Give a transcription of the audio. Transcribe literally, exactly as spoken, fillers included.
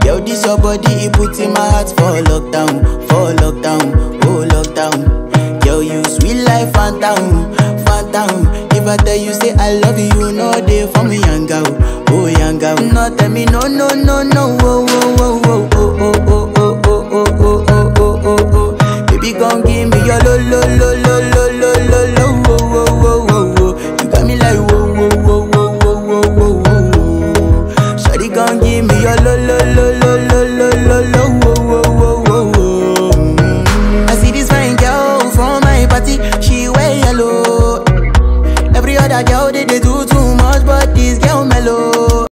Yo, this your body, it puts in my heart for lockdown, for lockdown, oh lockdown. Yo, you sweet life, phantom, phantom. If I tell you say I love you, you know they for me, young girl, oh young girl. No, tell me no, no, no, no, oh, oh, oh, oh, oh, oh, oh, oh, oh, oh, oh, oh, oh, oh. Baby, gon' give me your lo, lo, lo, lo, lo, lo, lo, lo, oh, oh, oh, oh, oh. You got me like whoa, whoa, whoa, whoa, whoa, whoa, whoa, whoa. Shawty gon' give me your lo, lo, lo.